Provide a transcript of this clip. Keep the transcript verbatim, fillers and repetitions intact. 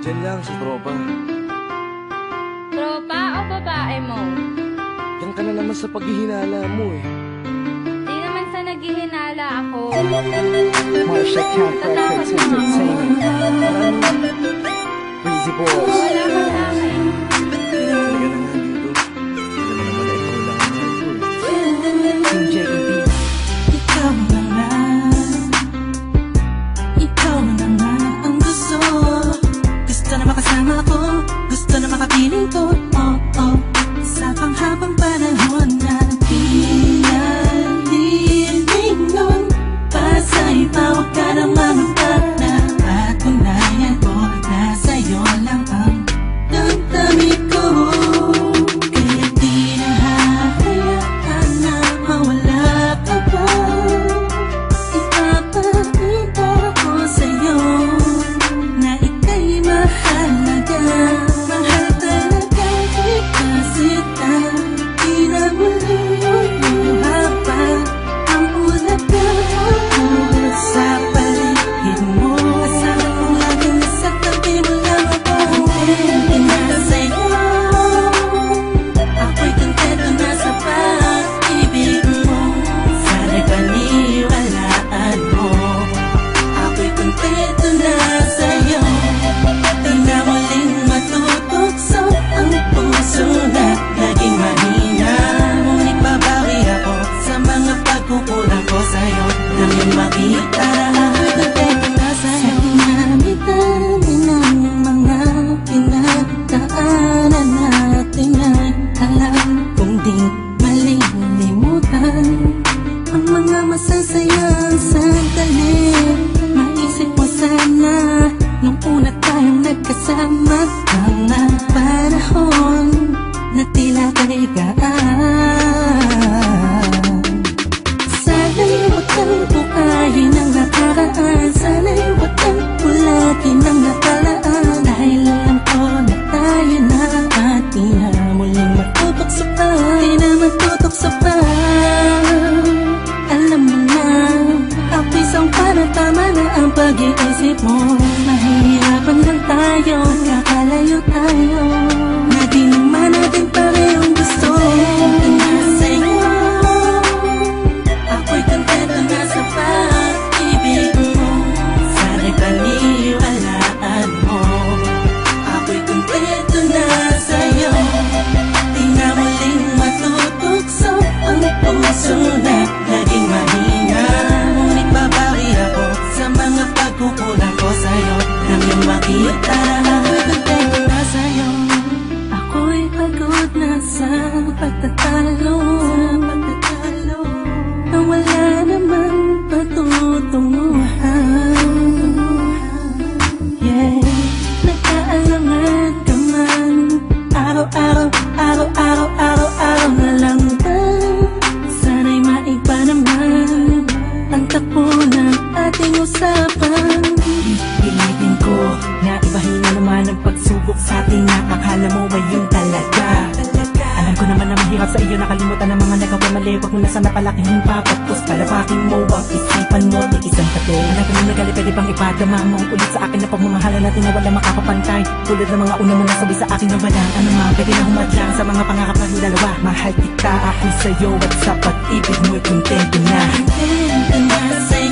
Diyan lang sa tropa. Tropa o babae mo? Yan ka na naman sa paghihinala mo eh. Di naman sa naghihinala ako. Marshall Camp Records Entertainment. Breezy Boys. Wala ka sa akin. Talaga na nga dito. Alam mo naman na ikaw lang ang mahal ko eh. Team J E B. Ikaw na nga. Ikaw na nga ang gusto. Gusto na makasama ko. Gusto na makapiling ko. Oh, oh. Sa panghabang panahon na pinaliling nun. Pasa'y tawag ka na manutag na patunayan ko na sa'yo lang ang damdamin ko. Kaya di na hahayaan na mawala ka pa. Ipapakita ko sa'yo na ika'y mahalaga. Mahal talaga kasi di na muli haba ang ulaga sa paligid mo. Kasama ko lagi nasa tabi mo lang ako. Hindi na sa'yo. Ako'y kontento na sa pag-ibig mo. Sana'y paniwalaan mo. Ako'y kontento na sa'yo. Di na muling matutukso ang puso na naging mahina. Ngunit babawi ako sa mga pagkukulang ko sa'yo. Nang yung makita na ako'y kontento na sa'yo. Sa dinami-dami ng mga pinagdaanan natin ay alam kong di malilimutan ang mga masasayang sandali. Maisip mo sana nung una tayong nagkasama, mga panahon na tila kay gaan. Sana'y huwag kang bukayin ang nakaraan. Sana'y huwag kang ulatin ang nakalaan. Dahil alam ko na tayo na at di na muling matutok sa pa. Di na matutok sa pa. Alam mo na, ako'y isang parang tama na ang pag-iisip mo. Mahihirapan lang tayo, kakalayo tayo, na di naman natin parehong gusto. Na sa'yo, ako'y kontento na sa pag-ibig mo. Sana'y paniwalaan mo. Ako'y kontento na sa'yo. Di na muling matutukso ang puso na naging mahina. Ngunit babawi ako sa mga pagkukulang ko sa'yo. Nang yung makita na ako'y kontento na sa'yo. Ako'y pagod na sa pagtatalo, na wala namang patutunguhan. Yeah, nagkaalangan ka man. Araw-araw, araw-araw, araw-araw na lang ba? Sana'y maiba naman ang takbo ng ating usapan. Pilitin ko na ibahin na naman ang pagsubok sa ating nakakala mo ba yun talaga? Alam ko naman na mahirap sa iyo nakalimutan ang mga nagawa mali. Huwag mo na sana palaking papagpos. Palabakin mo ang isipan mo, tikisan ka to. Alam ko na nagali, pwede bang ipadama mo ulit sa akin na pagmamahala natin na wala makakapantay. Tulad ng mga una mo nasabi sa akin na walang ano ma, pwede na humadlang sa mga pangarap natin dalawa. Mahal kita, ako sa'yo at sa pag-ibig mo'y kontento na. Kontento na sa'yo.